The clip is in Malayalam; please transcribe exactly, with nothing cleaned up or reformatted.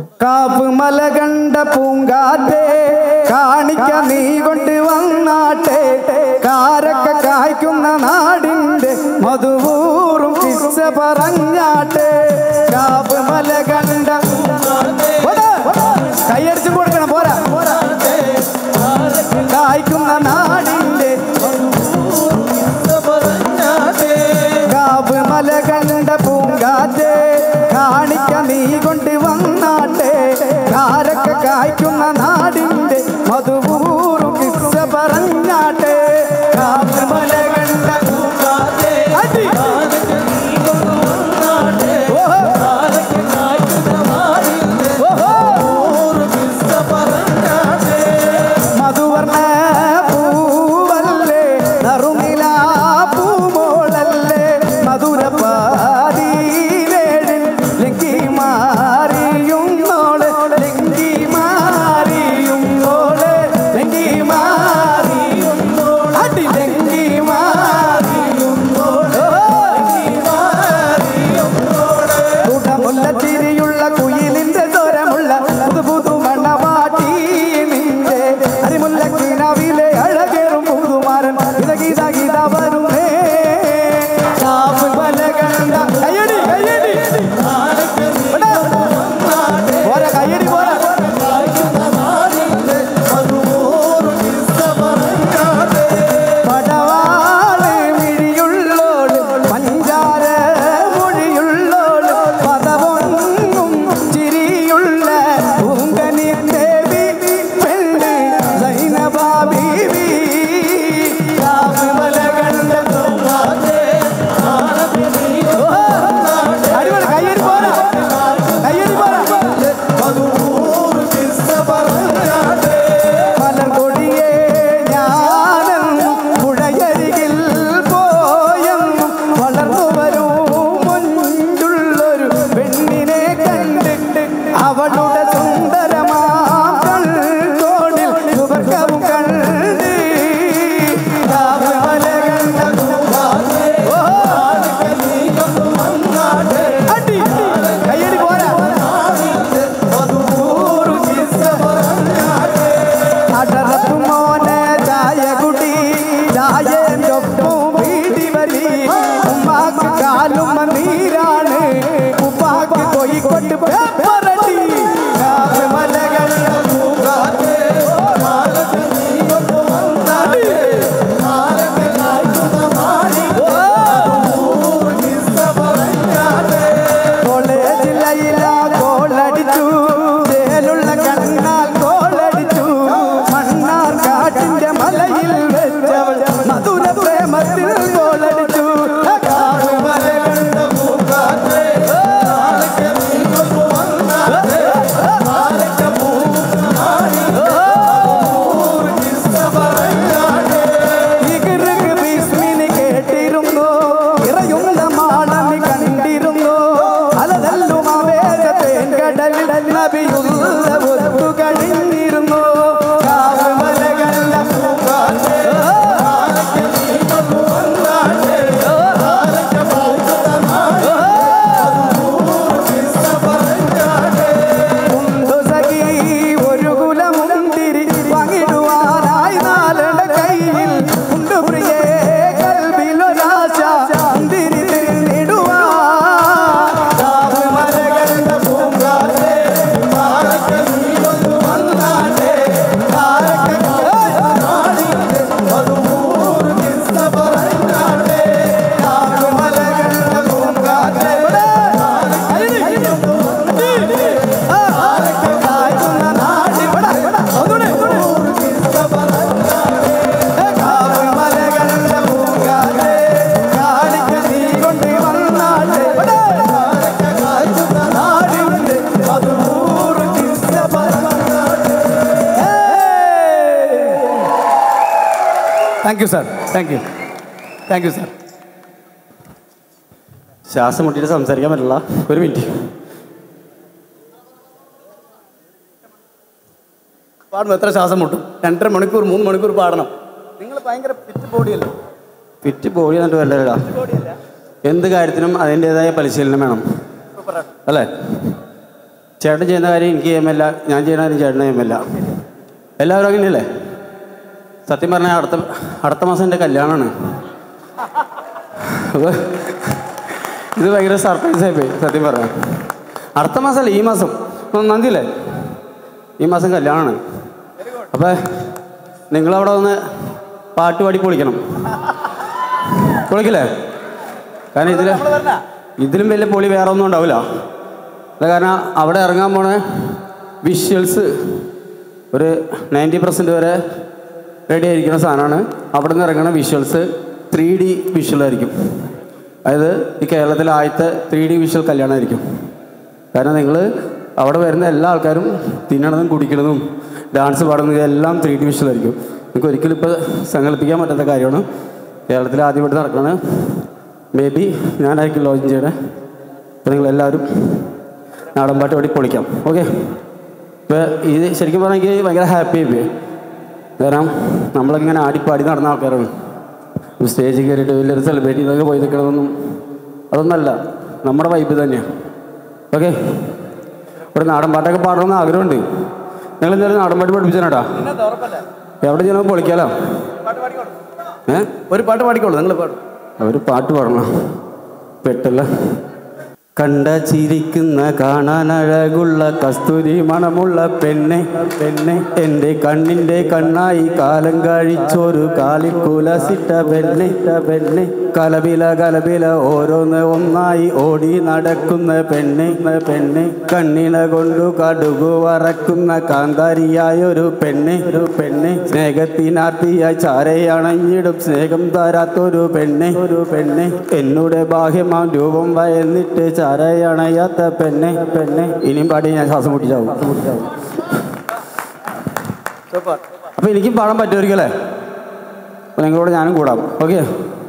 കാപ്പ് മല കണ്ട പൂങ്കാറ്റേ കാണിക്ക നീ കൊണ്ട് വന്നാട്ടെ കാരക്ക കായ്ക്കുന്ന നാടിന്റെ മധുവൂറും കിസ്സ പറഞ്ഞാട്ടെ കാപ്പ് മല കണ്ട കൈയടിച്ചു കൊടുക്കണം പോരാ കായ്ക്കുന്ന നാടിന്റെ കാപ്പ് മല കണ്ട പൂങ്കാറ്റേ കാണിക്ക നീ കൊണ്ട് വന്നാട്ടെ കാരക്ക കായ്ക്കുന്ന നാടിന്റെ മധുവൂറും കിസ്സ പറഞ്ഞാട്ടെ കാപ്പ് മല കണ്ട പൂങ്കാറ്റേ മധുവർണ്ണ പൂവല്ലേ നറുനില പൂമോളല്ലേ മധുരപാതീവേഴിൽ ലെങ്കി മാറിയുന്നോള് ലെങ്കി മാറിയുന്നോള് ലെങ്കി മാറിയുന്നോള് അടി ലെങ്കി മാറിയുന്നോള് കുടമുള്ള ചിരിയുള്ള കുയിലിന്റെ സ്വരമുള്ള പുതു പുതു മണ്ണവാട്ടി നിന്റെ അരിമുല്ല കിനാവിലെ അഴകേറും പുതുമാരൻ ഗീത ഗീത ഗീത വരുന്നേ കാപ്പ് മല കണ്ട കയ്യടി കയ്യടി പോരാ കയ്യടി പോരാ പടവാള് മിഴിയുള്ളോള് പഞ്ചാര മൊഴിയുള്ളോള് പദവൊന്നും ചിരിയുള്ള പൂങ്കനി ദേവി പെണ്ണ് സൈനബ ബീവി കാപ്പ് മല കണ്ട അടിപൊളി കയ്യടി പോരാ കയ്യടി പോരാ മലർകൊടിയേ ഞാനെന്നും പുഴയരികിൽ പോയെന്നും വളർന്നു വരൂ മുൻപുള്ളൊരു പെണ്ണിനെ കണ്ടിട്ട് അവളുടെ സുന്ദരമാം കൺകോണിൽ സുവർഗവും കണ്ട് കാപ്പ് മല കണ്ട അടി കയ്യടി പോരാ അടറത്തു മോനെ ചായ കുടി ചായയൊപ്പം വീടി വരി ഉമ്മാക്ക് കാലും നീരാണ് ഉപ്പാക്ക് കോഴിക്കോട്ട് പേപ്പറടി കാപ്പ് മല കണ്ട പൂങ്കാറ്റേ കോളേജിലയില കോളടിച്ചു ചേലുള്ള കണ്ണാൽ കോളടിച്ചു മണ്ണാർ കാട്ടിന്റെ മലയിൽ വെച്ചവൾ മധുര പ്രേമത്തിൽ കോളടിച്ചു കാപ്പ് മല കണ്ട പൂങ്കാറ്റേ ഇകൃക് ഭീഷ്മിനി കേട്ടിരുന്നു ഇറയുന്ന മാളനി കണ്ടിരുന്നു അലതല്ലും ആവേശത്തേൻ കടലിൽ നബിയുള്ള ഒത്തു കഴിഞ്ഞിരുന്നു കാപ്പ് മല കണ്ട പൂങ്കാറ്റേ ഉണ്ടു സഖി ഒരു കുലമുന്തിരി പങ്കിടുവാനായി നാലട കയ്യിൽ ഉണ്ടു പ്രിയേ കൽവിലൊരാശ മുന്തിരി തിന്നിടുവാൻ കാപ്പ് മല കണ്ട പൂങ്കാറ്റേ കാപ്പ് മല കണ്ട പൂങ്കാറ്റേ കായ്ക്കുന്ന നാടി കാപ്പ് മല കണ്ട പൂങ്കാറ്റേ കാണിക്ക നീ കൊണ്ട് വന്നാട്ടെ കായ്ക്കുന്ന നാടിന്റെ മധുവൂറും കിസ്സ പറഞ്ഞാട്ടെ. Thank you sir thank you thank you sir ശ്വാസം മുട്ടിയിട്ട് സംസാരിക്കാൻ പറ്റില്ല ഒരു മിനിറ്റ് പാടുമ്പോൾ എത്ര ശ്വാസം മുട്ടും രണ്ടര മണിക്കൂർ മൂന്ന് മണിക്കൂർ പാടണം നിങ്ങൾ ഭയങ്കര ഫിറ്റ് ബോഡിയല്ലേ ഫിറ്റ് ബോഡി എന്നിട്ട് വല്ലതാ എന്ത് കാര്യത്തിനും അതിൻ്റെതായ പരിശീലനം വേണം അല്ലേ ചേട്ടൻ ചെയ്യുന്ന കാര്യം എനിക്ക് ചെയ്യുമില്ല, ഞാൻ ചെയ്യുന്ന കാര്യം ചേട്ടന് ചെയ്യുമില്ല. എല്ലാവരും അങ്ങനെയല്ലേ? സത്യം പറഞ്ഞാൽ അടുത്ത അടുത്ത മാസം എൻ്റെ കല്യാണമാണ്. അപ്പോൾ ഇത് ഭയങ്കര സർപ്രൈസായി പോയി സത്യം പറഞ്ഞാൽ. അടുത്ത മാസമല്ല, ഈ മാസം ഒന്നാം തീയതി അല്ലേ? ഈ മാസം കല്യാണമാണ്. അപ്പോൾ നിങ്ങളവിടെ വന്ന് പാട്ട് പാടി പൊളിക്കണം. പൊളിക്കില്ലേ? കാരണം ഇതിൽ ഇതിലും വലിയ പൊളി വേറെ ഒന്നും ഉണ്ടാവില്ല. അത് കാരണം അവിടെ ഇറങ്ങാൻ പോണ വിഷ്വൽസ് ഒരു നയൻറ്റി പെർസെൻറ്റ് വരെ റെഡി ആയിരിക്കുന്ന സാധനമാണ്. അവിടെ നിന്ന് ഇറങ്ങുന്ന വിഷ്വൽസ് ത്രീ ഡി വിഷ്വലായിരിക്കും. അതായത് ഈ കേരളത്തിലെ ആദ്യത്തെ ത്രീ ഡി വിഷ്വൽ കല്യാണമായിരിക്കും. കാരണം നിങ്ങൾ അവിടെ വരുന്ന എല്ലാ ആൾക്കാരും തിന്നണതും കുടിക്കണതും ഡാൻസ് പാടുന്നതും ഇതെല്ലാം ത്രീ ഡി വിഷ്വലായിരിക്കും. നിങ്ങൾക്ക് ഒരിക്കലും ഇപ്പോൾ സങ്കല്പിക്കാൻ പറ്റാത്ത കാര്യമാണ്. കേരളത്തിൽ ആദ്യമായിട്ട് നടക്കുന്നത്. മേ ബി ഞാനായിരിക്കും ലോഞ്ച് ചെയ്യണേ. അപ്പോൾ നിങ്ങളെല്ലാവരും നാടൻ പാട്ട് പാടി പൊളിക്കാം. ഓക്കെ? ഇപ്പോൾ ഇത് ശരിക്കും പറഞ്ഞാൽ എനിക്ക് ഭയങ്കര ഹാപ്പി ആയി പോയി. കാരണം നമ്മളിങ്ങനെ ആടിപ്പാടി നടന്ന ആൾക്കാരാണ്. സ്റ്റേജിൽ കയറിയിട്ട് വലിയൊരു സെലിബ്രിറ്റി ഇതൊക്കെ പോയി നിൽക്കണമെന്നും അതൊന്നല്ല, നമ്മുടെ വൈബ് തന്നെയാണ്. ഓക്കെ? ഇവിടെ നാടൻ പാട്ടൊക്കെ പാടണമെന്ന് ആഗ്രഹമുണ്ട്. നിങ്ങൾ എന്തായാലും നാടൻ പാട്ട് പഠിപ്പിച്ചാനാട്ടാ. എവിടെ ചെയ്യണം പൊളിക്കാലോ? ഏ ഒരു പാട്ട് പാടിക്കോളൂ. നിങ്ങൾ പാടും. അവർ പാട്ട് പാടണം. പെട്ടല്ല. കണ്ട ചിരിക്കുന്ന കാണാനഴകുള്ള കസ്തൂരി മണമുള്ള പെണ്ണെ പെണ്ണെ എൻ്റെ കണ്ണിൻ്റെ കണ്ണായി കാലം കഴിച്ചൊരു കാലിക്കുലസിട്ട പെണ്ണെ പെണ്ണെ കലബില കലബില ഓരോന്ന് ഒന്നായി ഓടി നടക്കുന്ന പെണ്ണെ പെണ്ണെ കണ്ണിന കൊണ്ടു കടുകു വറക്കുന്ന കാന്താരിയായൊരു പെണ്ണെ ഒരു പെണ്ണെ സ്നേഹത്തിനാർത്തിയായി ചാരയണഞ്ഞിടും സ്നേഹം തരാത്തൊരു പെണ്ണെ ഒരു പെണ്ണെ എന്നോട് ബാഹ്യമാം രൂപം വയന്നിട്ട് ചാരയണയാത്ത പെണ്ണെ പെണ്ണെ. ഇനിയും പാടി ഞാൻ ശ്വാസം മുട്ടിച്ചാവും. അപ്പോൾ എനിക്കും പാടാൻ പറ്റുമായിരിക്കും അല്ലേ? അപ്പോൾ നിങ്ങളോട് ഞാനും കൂടാം. ഓക്കെ?